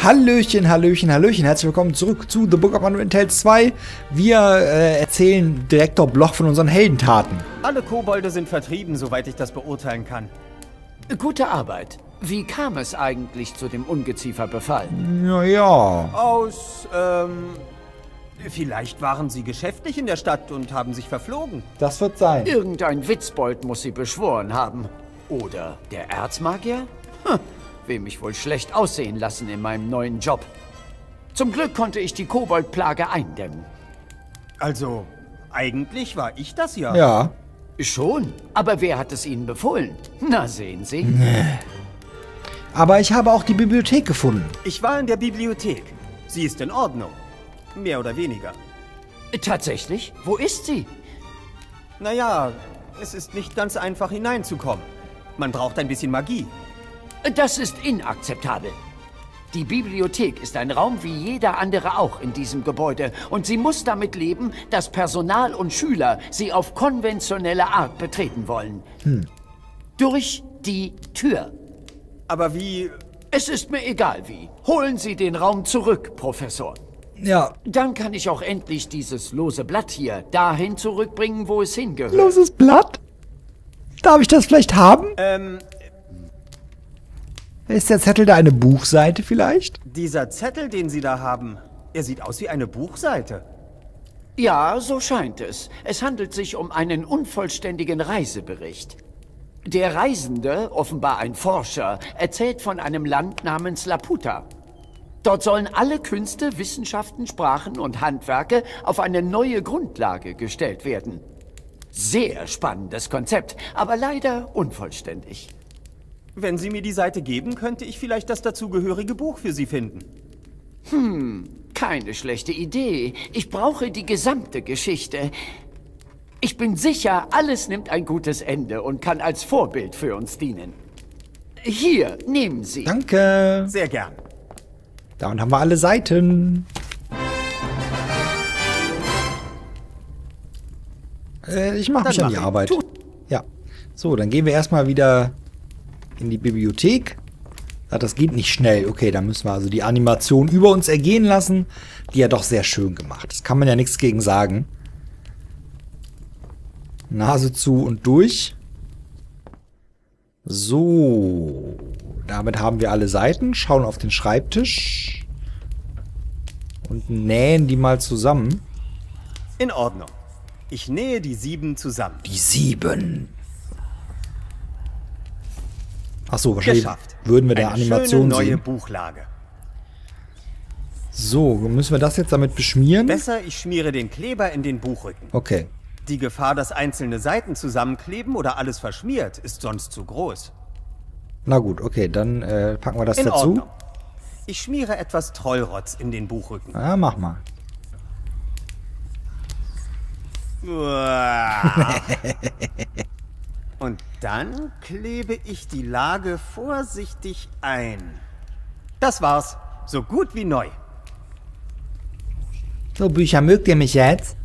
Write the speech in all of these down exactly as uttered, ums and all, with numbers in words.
Hallöchen, Hallöchen, Hallöchen, herzlich willkommen zurück zu The Book of Unwritten Tales zwei. Wir äh, erzählen Direktor Bloch von unseren Heldentaten. Alle Kobolde sind vertrieben, soweit ich das beurteilen kann. Gute Arbeit. Wie kam es eigentlich zu dem Ungezieferbefall? Ja, ja. Aus, ähm... vielleicht waren sie geschäftlich in der Stadt und haben sich verflogen. Das wird sein. Irgendein Witzbold muss sie beschworen haben. Oder der Erzmagier? Hm, will mich wohl schlecht aussehen lassen in meinem neuen Job. Zum Glück konnte ich die Koboldplage eindämmen. Also, eigentlich war ich das ja. Ja. Schon? Aber wer hat es Ihnen befohlen? Na, sehen Sie. Nee. Aber ich habe auch die Bibliothek gefunden. Ich war in der Bibliothek. Sie ist in Ordnung. Mehr oder weniger. Tatsächlich? Wo ist sie? Naja, es ist nicht ganz einfach hineinzukommen. Man braucht ein bisschen Magie. Das ist inakzeptabel. Die Bibliothek ist ein Raum wie jeder andere auch in diesem Gebäude. Und sie muss damit leben, dass Personal und Schüler sie auf konventionelle Art betreten wollen. Hm. Durch die Tür. Aber wie... Es ist mir egal wie. Holen Sie den Raum zurück, Professor. Ja. Dann kann ich auch endlich dieses lose Blatt hier dahin zurückbringen, wo es hingehört. Loses Blatt? Darf ich das vielleicht haben? Ähm... Ist der Zettel da eine Buchseite vielleicht? Dieser Zettel, den Sie da haben, er sieht aus wie eine Buchseite. Ja, so scheint es. Es handelt sich um einen unvollständigen Reisebericht. Der Reisende, offenbar ein Forscher, erzählt von einem Land namens Laputa. Dort sollen alle Künste, Wissenschaften, Sprachen und Handwerke auf eine neue Grundlage gestellt werden. Sehr spannendes Konzept, aber leider unvollständig. Wenn Sie mir die Seite geben, könnte ich vielleicht das dazugehörige Buch für Sie finden. Hm, keine schlechte Idee. Ich brauche die gesamte Geschichte. Ich bin sicher, alles nimmt ein gutes Ende und kann als Vorbild für uns dienen. Hier, nehmen Sie. Danke. Sehr gern. Da und haben wir alle Seiten. Äh, ich mache mich an die Arbeit. Ja. So, dann gehen wir erstmal wieder in die Bibliothek. Ach, das geht nicht schnell. Okay, dann müssen wir also die Animation über uns ergehen lassen. Die ja doch sehr schön gemacht. Das kann man ja nichts gegen sagen. Nase zu und durch. So. Damit haben wir alle Seiten. Schauen auf den Schreibtisch. Und nähen die mal zusammen. In Ordnung. Ich nähe die sieben zusammen. Die sieben. Achso, wahrscheinlich Geschafft. würden wir der Eine Animation schöne neue sehen. Buchlage. So, müssen wir das jetzt damit beschmieren? Besser, ich schmiere den Kleber in den Buchrücken. Okay. Die Gefahr, dass einzelne Seiten zusammenkleben oder alles verschmiert, ist sonst zu groß. Na gut, okay, dann äh, packen wir das In dazu. Ordnung. Ich schmiere etwas Trollrotz in den Buchrücken. Ja, mach mal. Und dann klebe ich die Lage vorsichtig ein. Das war's. So gut wie neu. So, Bücher, mögt ihr mich jetzt?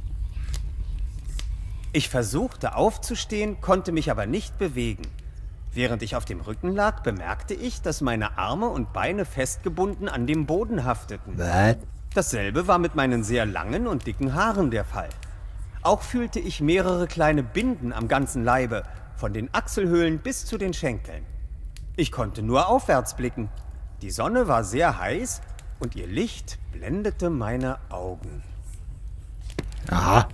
Ich versuchte aufzustehen, konnte mich aber nicht bewegen. Während ich auf dem Rücken lag, bemerkte ich, dass meine Arme und Beine festgebunden an dem Boden hafteten. Was? Dasselbe war mit meinen sehr langen und dicken Haaren der Fall. Auch fühlte ich mehrere kleine Binden am ganzen Leibe, von den Achselhöhlen bis zu den Schenkeln. Ich konnte nur aufwärts blicken. Die Sonne war sehr heiß und ihr Licht blendete meine Augen. Aha.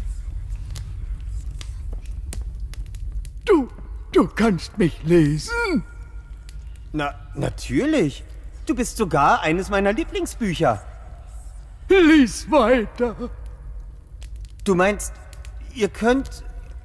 Du, du kannst mich lesen. Na, natürlich. Du bist sogar eines meiner Lieblingsbücher. Lies weiter. Du meinst, ihr könnt...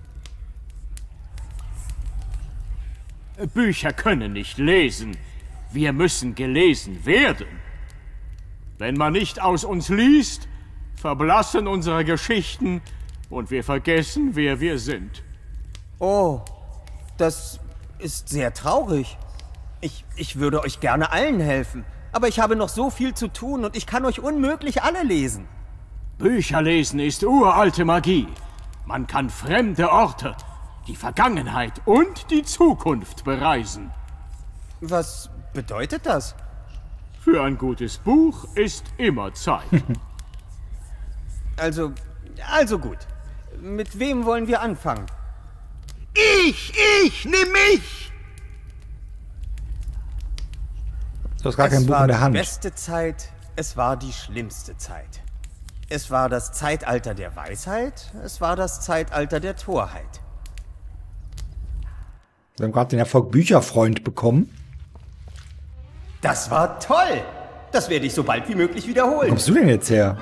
Bücher können nicht lesen. Wir müssen gelesen werden. Wenn man nicht aus uns liest, verblassen unsere Geschichten und wir vergessen, wer wir sind. Oh, das ist sehr traurig. Ich, ich würde euch gerne allen helfen, aber ich habe noch so viel zu tun und ich kann euch unmöglich alle lesen. Bücher lesen ist uralte Magie. Man kann fremde Orte, die Vergangenheit und die Zukunft bereisen. Was bedeutet das? Für ein gutes Buch ist immer Zeit. Also, also gut. Mit wem wollen wir anfangen? Ich, ich, nimm mich! Du hast gar kein Es Buch war in der die Hand. beste Zeit, es war die schlimmste Zeit. Es war das Zeitalter der Weisheit, es war das Zeitalter der Torheit. Wir haben gerade den Erfolg Bücherfreund bekommen. Das war toll! Das werde ich so bald wie möglich Wo wiederholen. kommst du denn jetzt her?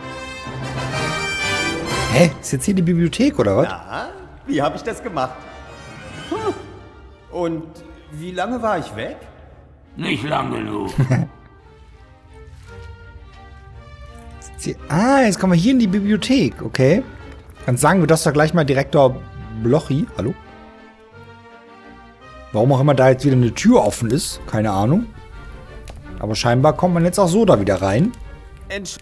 Hä? Ist jetzt hier die Bibliothek, oder was? Ah, wie habe ich das gemacht? Hm. Und wie lange war ich weg? Nicht lang genug. Sie- Ah, jetzt kommen wir hier in die Bibliothek, okay. Dann sagen wir das doch gleich mal Direktor Blochi. Hallo? Warum auch immer da jetzt wieder eine Tür offen ist, keine Ahnung. Aber scheinbar kommt man jetzt auch so da wieder rein. Entsch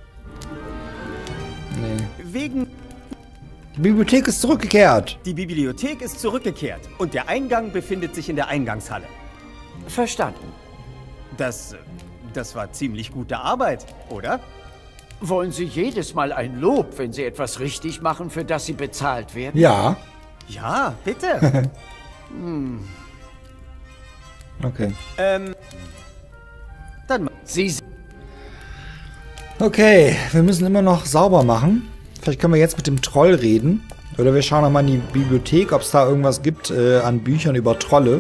Nee. wegen... Die Bibliothek ist zurückgekehrt. Die Bibliothek ist zurückgekehrt und der Eingang befindet sich in der Eingangshalle. Verstanden. Das... das war ziemlich gute Arbeit, oder? Wollen Sie jedes Mal ein Lob, wenn Sie etwas richtig machen, für das Sie bezahlt werden? Ja. Ja, bitte. Okay. ähm... Dann... Sie Okay, wir müssen immer noch sauber machen. Vielleicht können wir jetzt mit dem Troll reden. Oder wir schauen nochmal in die Bibliothek, ob es da irgendwas gibt äh, an Büchern über Trolle.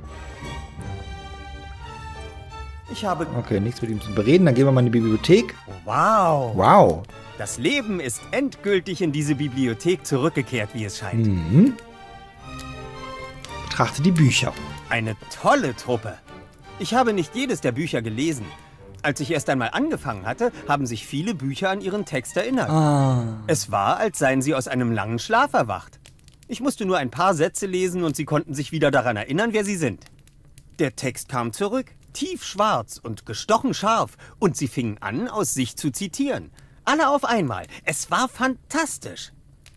Ich habe... Okay, nichts mit ihm zu bereden. Dann gehen wir mal in die Bibliothek. Wow. Wow. Das Leben ist endgültig in diese Bibliothek zurückgekehrt, wie es scheint. Mhm. Betrachte die Bücher. Eine tolle Truppe. Ich habe nicht jedes der Bücher gelesen. Als ich erst einmal angefangen hatte, haben sich viele Bücher an ihren Text erinnert. Ah. Es war, als seien sie aus einem langen Schlaf erwacht. Ich musste nur ein paar Sätze lesen und sie konnten sich wieder daran erinnern, wer sie sind. Der Text kam zurück, tiefschwarz und gestochen scharf, und sie fingen an, aus sich zu zitieren. Alle auf einmal. Es war fantastisch.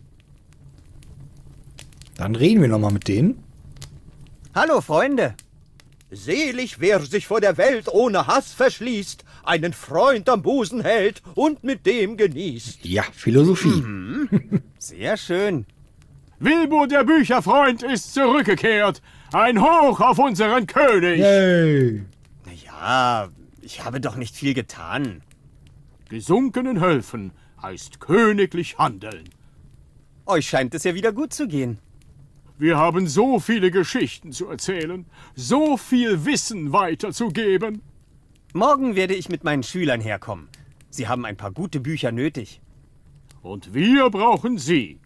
Dann reden wir nochmal mit denen. Hallo, Freunde. Selig, wer sich vor der Welt ohne Hass verschließt, einen Freund am Busen hält und mit dem genießt. Ja, Philosophie. Sehr schön. Wilbur der Bücherfreund ist zurückgekehrt. Ein Hoch auf unseren König. Yay. Naja, ich habe doch nicht viel getan. Gesunkenen helfen heißt königlich handeln. Euch scheint es ja wieder gut zu gehen. Wir haben so viele Geschichten zu erzählen, so viel Wissen weiterzugeben. Morgen werde ich mit meinen Schülern herkommen. Sie haben ein paar gute Bücher nötig. Und wir brauchen Sie.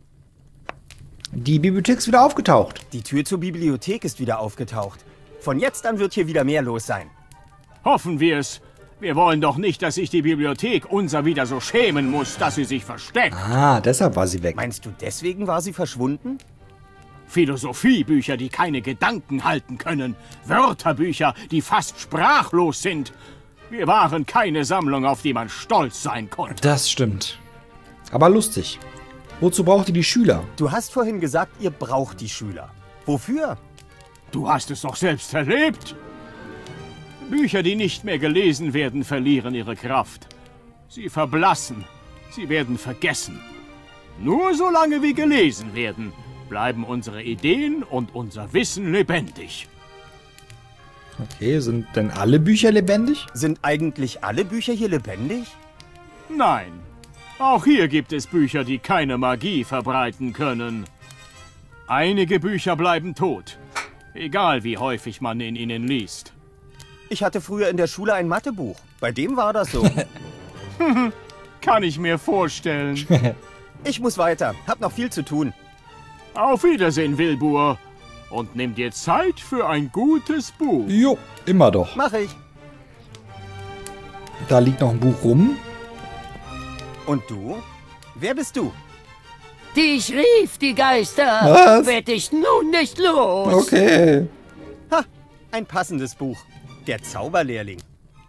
Die Bibliothek ist wieder aufgetaucht. Die Tür zur Bibliothek ist wieder aufgetaucht. Von jetzt an wird hier wieder mehr los sein. Hoffen wir es. Wir wollen doch nicht, dass sich die Bibliothek unser wieder so schämen muss, dass sie sich versteckt. Ah, deshalb war sie weg. Meinst du, deswegen war sie verschwunden? Philosophiebücher, die keine Gedanken halten können. Wörterbücher, die fast sprachlos sind. Wir waren keine Sammlung, auf die man stolz sein konnte. Das stimmt. Aber lustig. Wozu braucht ihr die Schüler? Du hast vorhin gesagt, ihr braucht die Schüler. Wofür? Du hast es doch selbst erlebt. Bücher, die nicht mehr gelesen werden, verlieren ihre Kraft. Sie verblassen. Sie werden vergessen. Nur solange wir gelesen werden, bleiben unsere Ideen und unser Wissen lebendig. Okay, sind denn alle Bücher lebendig? Sind eigentlich alle Bücher hier lebendig? Nein, auch hier gibt es Bücher, die keine Magie verbreiten können. Einige Bücher bleiben tot, egal wie häufig man in ihnen liest. Ich hatte früher in der Schule ein Mathebuch. Bei dem war das so. Kann ich mir vorstellen. Ich muss weiter. Hab noch viel zu tun. Auf Wiedersehen, Wilbur. Und nimm dir Zeit für ein gutes Buch. Jo, immer doch. Mach ich. Da liegt noch ein Buch rum. Und du? Wer bist du? Dich rief die Geister. Was? Werd ich nun nicht los. Okay. Ha, ein passendes Buch. Der Zauberlehrling.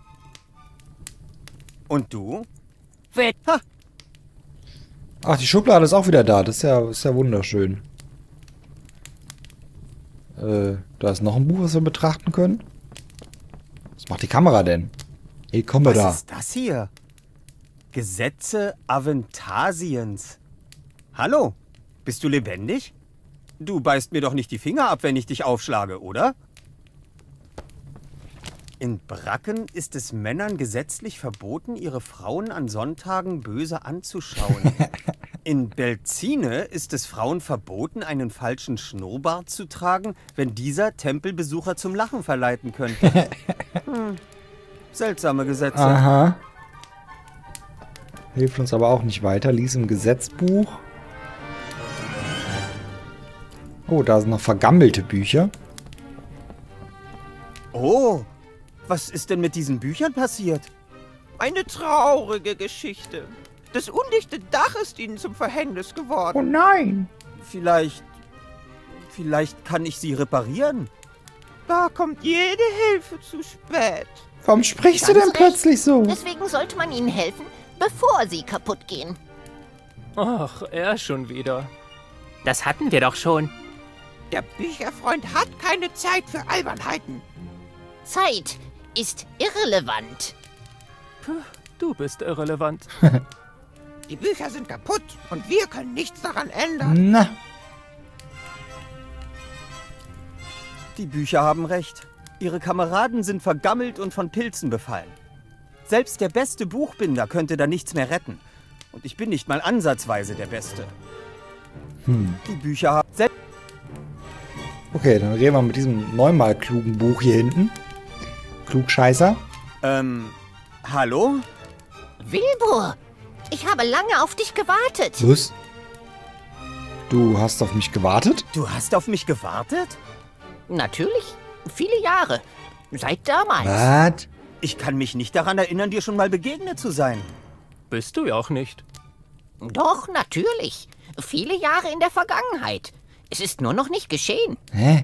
Und du? Werd Ha, Ach, die Schublade ist auch wieder da. Das ist ja, ist ja wunderschön. Äh, da ist noch ein Buch, was wir betrachten können. Was macht die Kamera denn? Hey, komm mal da. Was ist das hier? Gesetze Aventasiens. Hallo, bist du lebendig? Du beißt mir doch nicht die Finger ab, wenn ich dich aufschlage, oder? In Bracken ist es Männern gesetzlich verboten, ihre Frauen an Sonntagen böse anzuschauen. In Belzine ist es Frauen verboten, einen falschen Schnurrbart zu tragen, wenn dieser Tempelbesucher zum Lachen verleiten könnte. Hm. Seltsame Gesetze. Aha. Hilft uns aber auch nicht weiter. Lies im Gesetzbuch. Oh, da sind noch vergammelte Bücher. Oh, was ist denn mit diesen Büchern passiert? Eine traurige Geschichte. Das undichte Dach ist ihnen zum Verhängnis geworden. Oh nein. Vielleicht... Vielleicht kann ich sie reparieren? Da kommt jede Hilfe zu spät. Warum sprichst du Ganz denn recht. plötzlich so? Deswegen sollte man ihnen helfen, bevor sie kaputt gehen. Ach, er schon wieder. Das hatten wir doch schon. Der Bücherfreund hat keine Zeit für Albernheiten. Zeit ist irrelevant. Puh, du bist irrelevant. Die Bücher sind kaputt und wir können nichts daran ändern. Na, Die Bücher haben recht. Ihre Kameraden sind vergammelt und von Pilzen befallen. Selbst der beste Buchbinder könnte da nichts mehr retten. Und ich bin nicht mal ansatzweise der Beste. Hm. Die Bücher haben... Sel Okay, dann reden wir mit diesem neunmal klugen Buch hier hinten. Klugscheißer. ähm, hallo? Wilbur, ich habe lange auf dich gewartet. Was? Du hast auf mich gewartet? Du hast auf mich gewartet? Natürlich, viele Jahre. Seit damals. Was? Ich kann mich nicht daran erinnern, dir schon mal begegnet zu sein. Bist du ja auch nicht. Doch, natürlich. Viele Jahre in der Vergangenheit. Es ist nur noch nicht geschehen. Hä?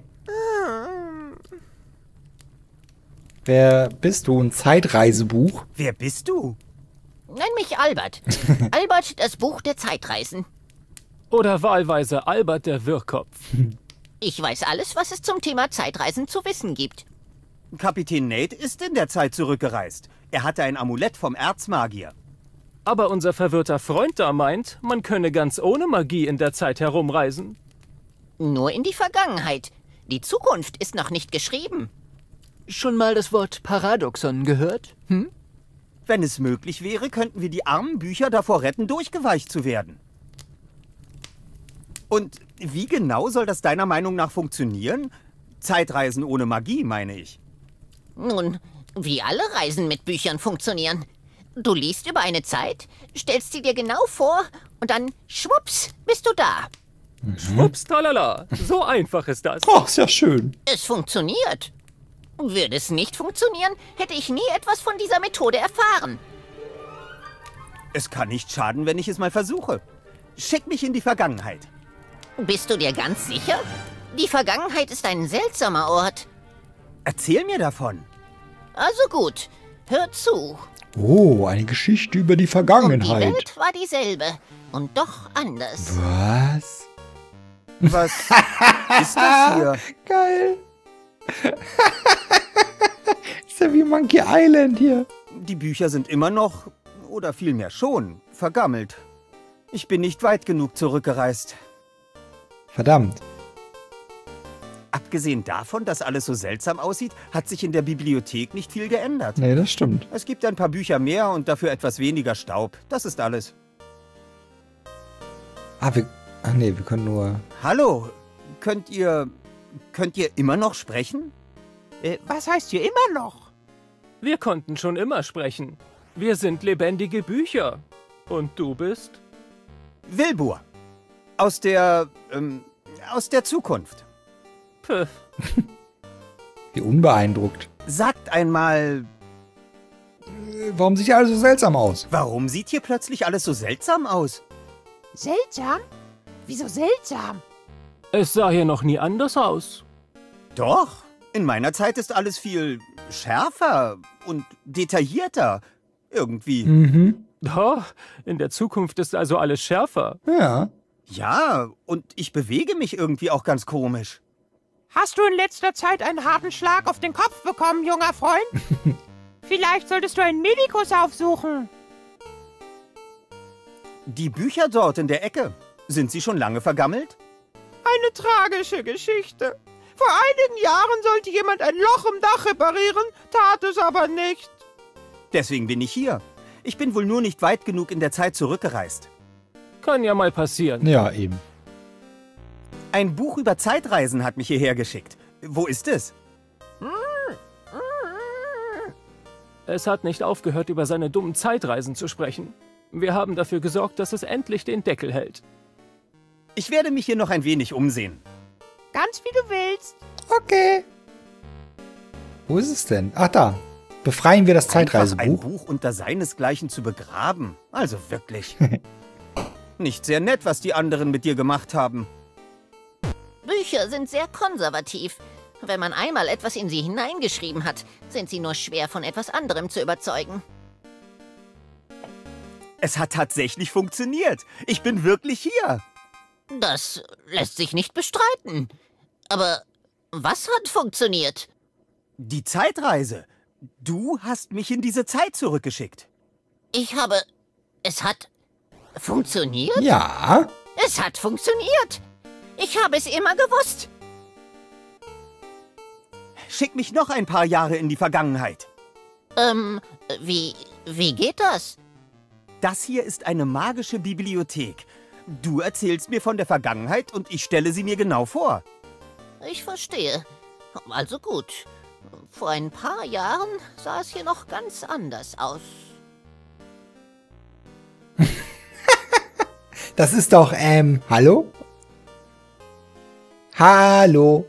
Wer bist du? Ein Zeitreisebuch? Wer bist du? Nenn mich Albert. Albert, das Buch der Zeitreisen. Oder wahlweise Albert der Wirrkopf. Ich weiß alles, was es zum Thema Zeitreisen zu wissen gibt. Kapitän Nate ist in der Zeit zurückgereist. Er hatte ein Amulett vom Erzmagier. Aber unser verwirrter Freund da meint, man könne ganz ohne Magie in der Zeit herumreisen. Nur in die Vergangenheit. Die Zukunft ist noch nicht geschrieben. Schon mal das Wort Paradoxon gehört? Hm? Wenn es möglich wäre, könnten wir die armen Bücher davor retten, durchgeweicht zu werden. Und wie genau soll das deiner Meinung nach funktionieren? Zeitreisen ohne Magie, meine ich. Nun, wie alle Reisen mit Büchern funktionieren. Du liest über eine Zeit, stellst sie dir genau vor und dann, schwupps, bist du da. Schwupps, talala. So einfach ist das. Oh, ist ja schön. Es funktioniert. Würde es nicht funktionieren, hätte ich nie etwas von dieser Methode erfahren. Es kann nicht schaden, wenn ich es mal versuche. Schick mich in die Vergangenheit. Bist du dir ganz sicher? Die Vergangenheit ist ein seltsamer Ort. Erzähl mir davon. Also gut, hör zu. Oh, eine Geschichte über die Und die Vergangenheit. Welt war dieselbe und doch anders. Was? Was ist das hier? Geil. Ist ja wie Monkey Island hier. Die Bücher sind immer noch, oder vielmehr schon, vergammelt. Ich bin nicht weit genug zurückgereist. Verdammt. Abgesehen davon, dass alles so seltsam aussieht, hat sich in der Bibliothek nicht viel geändert. Nee, das stimmt. Es gibt ein paar Bücher mehr und dafür etwas weniger Staub. Das ist alles. Ah, wir... Ach nee, wir können nur... Hallo, könnt ihr... Könnt ihr immer noch sprechen? Äh, was heißt hier immer noch? Wir konnten schon immer sprechen. Wir sind lebendige Bücher. Und du bist? Wilbur. Aus der... Ähm, aus der Zukunft. Pff. Wie unbeeindruckt. Sagt einmal... Äh, Warum sieht hier alles so seltsam aus? Warum sieht hier plötzlich alles so seltsam aus? Seltsam? Wieso seltsam? Es sah hier noch nie anders aus. Doch. In meiner Zeit ist alles viel schärfer und detaillierter. Irgendwie. Mhm. Oh, in der Zukunft ist also alles schärfer. Ja. Ja, und ich bewege mich irgendwie auch ganz komisch. Hast du in letzter Zeit einen harten Schlag auf den Kopf bekommen, junger Freund? Vielleicht solltest du einen Medikus aufsuchen. Die Bücher dort in der Ecke, sind sie schon lange vergammelt? Eine tragische Geschichte. Vor einigen Jahren sollte jemand ein Loch im Dach reparieren, tat es aber nicht. Deswegen bin ich hier. Ich bin wohl nur nicht weit genug in der Zeit zurückgereist. Kann ja mal passieren. Ja, eben. Ein Buch über Zeitreisen hat mich hierher geschickt. Wo ist es? Es hat nicht aufgehört, über seine dummen Zeitreisen zu sprechen. Wir haben dafür gesorgt, dass es endlich den Deckel hält. Ich werde mich hier noch ein wenig umsehen. Ganz wie du willst. Okay. Wo ist es denn? Ach, da. Befreien wir das Zeitreisebuch. Einfach ein Buch unter seinesgleichen zu begraben. Also wirklich. Nicht sehr nett, was die anderen mit dir gemacht haben. Bücher sind sehr konservativ. Wenn man einmal etwas in sie hineingeschrieben hat, sind sie nur schwer von etwas anderem zu überzeugen. Es hat tatsächlich funktioniert. Ich bin wirklich hier. Das lässt sich nicht bestreiten. Aber was hat funktioniert? Die Zeitreise. Du hast mich in diese Zeit zurückgeschickt. Ich habe... Es hat funktioniert? Ja. Es hat funktioniert. Ich habe es immer gewusst. Schick mich noch ein paar Jahre in die Vergangenheit. Ähm, wie... wie geht das? Das hier ist eine magische Bibliothek. Du erzählst mir von der Vergangenheit und ich stelle sie mir genau vor. Ich verstehe. Also gut. Vor ein paar Jahren sah es hier noch ganz anders aus. Das ist doch, ähm, hallo? Hallo?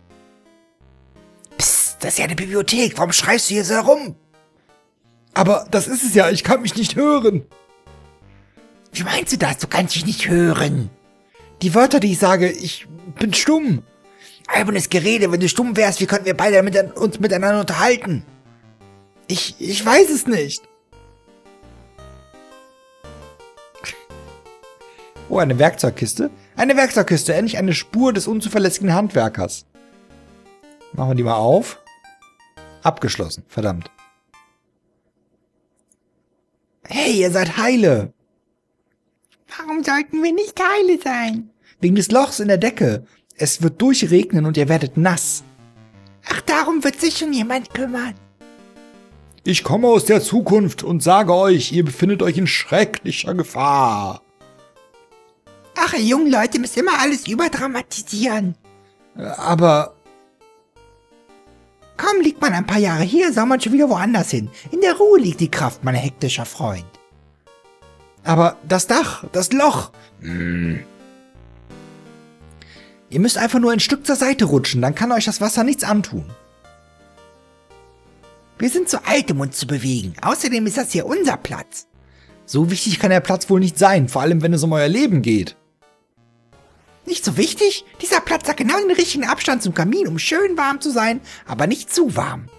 Psst, das ist ja eine Bibliothek. Warum schreist du hier so herum? Aber das ist es ja, ich kann mich nicht hören. Wie meinst du das? Du kannst dich nicht hören. Die Wörter, die ich sage, ich bin stumm. Albernes Gerede, wenn du stumm wärst, wie könnten wir beide mit, uns miteinander unterhalten? Ich, ich weiß es nicht. Oh, eine Werkzeugkiste. Eine Werkzeugkiste, endlich eine Spur des unzuverlässigen Handwerkers. Machen wir die mal auf. Abgeschlossen, verdammt. Hey, ihr seid heile. Warum sollten wir nicht heile sein? Wegen des Lochs in der Decke. Es wird durchregnen und ihr werdet nass. Ach, darum wird sich schon jemand kümmern. Ich komme aus der Zukunft und sage euch, ihr befindet euch in schrecklicher Gefahr. Ach, ihr jungen Leute müsst immer alles überdramatisieren. Aber... Kaum liegt man ein paar Jahre hier, soll man schon wieder woanders hin. In der Ruhe liegt die Kraft, mein hektischer Freund. Aber das Dach, das Loch... Hm. Ihr müsst einfach nur ein Stück zur Seite rutschen, dann kann euch das Wasser nichts antun. Wir sind zu alt, um uns zu bewegen. Außerdem ist das hier unser Platz. So wichtig kann der Platz wohl nicht sein, vor allem wenn es um euer Leben geht. Nicht so wichtig? Dieser Platz hat genau den richtigen Abstand zum Kamin, um schön warm zu sein, aber nicht zu warm.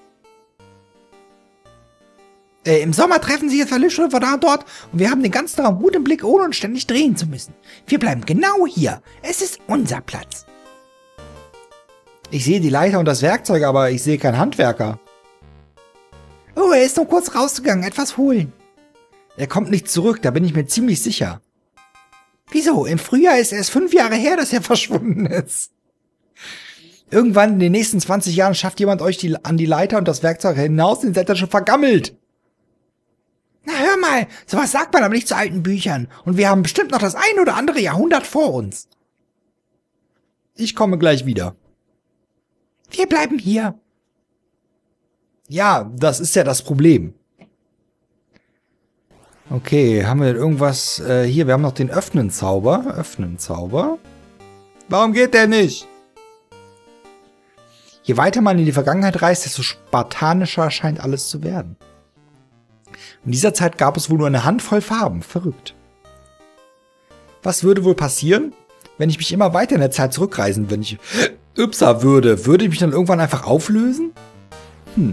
Äh, im Sommer treffen sich jetzt Lichtschrifter da und dort und wir haben den ganzen Tag gut im Blick, ohne uns ständig drehen zu müssen. Wir bleiben genau hier. Es ist unser Platz. Ich sehe die Leiter und das Werkzeug, aber ich sehe keinen Handwerker. Oh, er ist nur kurz rausgegangen, etwas holen. Er kommt nicht zurück, da bin ich mir ziemlich sicher. Wieso? Im Frühjahr ist erst fünf Jahre her, dass er verschwunden ist. Irgendwann in den nächsten zwanzig Jahren schafft jemand euch die, an die Leiter und das Werkzeug hinaus, den seid ihr schon vergammelt. Na hör mal, sowas sagt man aber nicht zu alten Büchern. Und wir haben bestimmt noch das ein oder andere Jahrhundert vor uns. Ich komme gleich wieder. Wir bleiben hier. Ja, das ist ja das Problem. Okay, haben wir denn irgendwas... Äh, hier, wir haben noch den Öffnen-Zauber. Öffnen-Zauber. Warum geht der nicht? Je weiter man in die Vergangenheit reist, desto spartanischer scheint alles zu werden. In dieser Zeit gab es wohl nur eine Handvoll Farben. Verrückt. Was würde wohl passieren, wenn ich mich immer weiter in der Zeit zurückreisen, wenn ich Ypsa würde? Würde ich mich dann irgendwann einfach auflösen? Hm.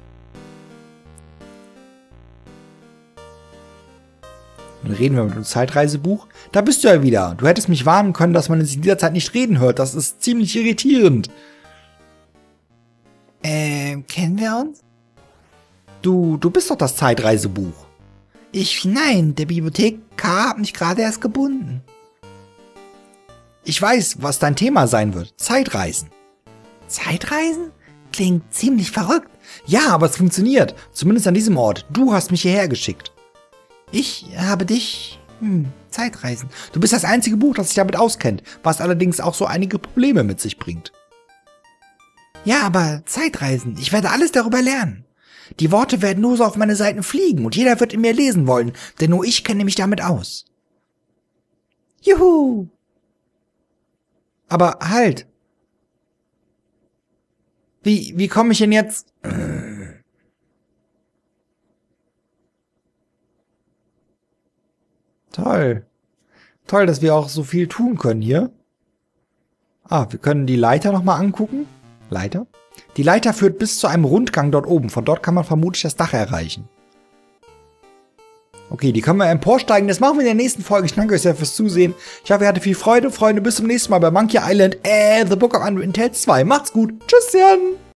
Dann reden wir mit dem Zeitreisebuch. Da bist du ja wieder. Du hättest mich warnen können, dass man in dieser Zeit nicht reden hört. Das ist ziemlich irritierend. Ähm, kennen wir uns? Du, du bist doch das Zeitreisebuch. Ich, nein, der Bibliothekar hat mich gerade erst gebunden. Ich weiß, was dein Thema sein wird. Zeitreisen. Zeitreisen? Klingt ziemlich verrückt. Ja, aber es funktioniert. Zumindest an diesem Ort. Du hast mich hierher geschickt. Ich habe dich... Hm, Zeitreisen. Du bist das einzige Buch, das sich damit auskennt, was allerdings auch so einige Probleme mit sich bringt. Ja, aber Zeitreisen. Ich werde alles darüber lernen. Die Worte werden nur so auf meine Seiten fliegen und jeder wird in mir lesen wollen, denn nur ich kenne mich damit aus. Juhu! Aber halt! Wie, wie komme ich denn jetzt... Toll. Toll, dass wir auch so viel tun können hier. Ah, wir können die Leiter nochmal angucken. Leiter? Die Leiter führt bis zu einem Rundgang dort oben. Von dort kann man vermutlich das Dach erreichen. Okay, die können wir emporsteigen. Das machen wir in der nächsten Folge. Ich danke euch sehr fürs Zusehen. Ich hoffe, ihr hattet viel Freude. Freunde, bis zum nächsten Mal bei Monkey Island, äh, The Book of Unwritten Tales zwei. Macht's gut. Tschüss, Jan.